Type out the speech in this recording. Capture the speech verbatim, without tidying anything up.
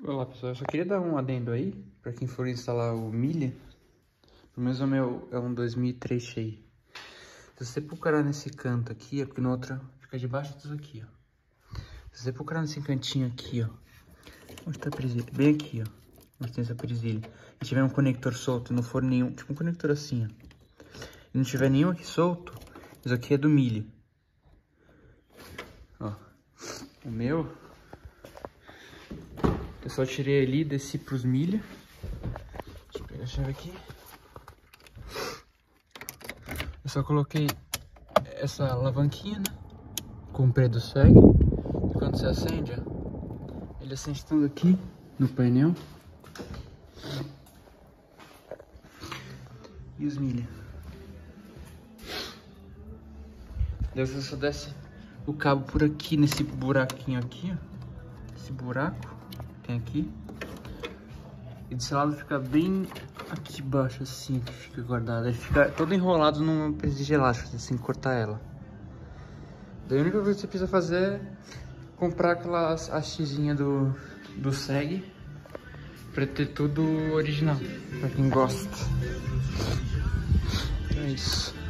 Olá pessoal, eu só queria dar um adendo aí, pra quem for instalar o Milha. Pelo menos o meu é um dois mil e três cheio. Se você procurar nesse canto aqui, é porque no outro fica debaixo disso aqui, ó. Se você procurar nesse cantinho aqui, ó. Onde tá a presilha? Bem aqui, ó. Onde tem essa presilha. E tiver um conector solto, não for nenhum, tipo um conector assim, ó. E não tiver nenhum aqui solto, isso aqui é do Milha. Ó. O meu... eu só tirei ali e desci pros milha. Deixa eu pegar a chave aqui. Eu só coloquei essa alavanquinha, né? Comprei do S E G. E quando você acende, ó, ele acende tudo aqui no painel. E os milha. Daí você só desce o cabo por aqui, nesse buraquinho aqui, ó. Esse buraco tem aqui. E desse lado fica bem aqui embaixo, assim, que fica guardado. Ele fica todo enrolado numa presilha de elástico, assim, cortar ela. Daí a única coisa que você precisa fazer é comprar aquela hastezinha do, do S E G pra ter tudo original, pra quem gosta. É isso.